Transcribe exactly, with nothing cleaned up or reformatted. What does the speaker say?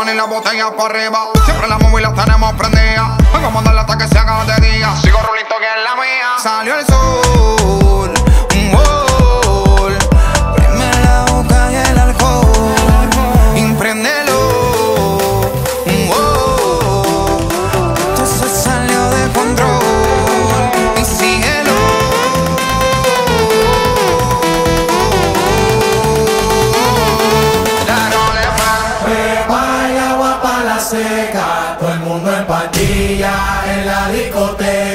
manos y las botellas para arriba. Siempre las móviles las tenemos prendidas. Vengo a mandarle hasta que se haga de día. Sigo rulito que es la mía. Salió el sol, un gol. Prime la boca y el alcohol. Impréndelo, un gol. Esto se salió de control. Y síguelo. Prepara agua para la seca, todo el mundo en pandilla en la discoteca.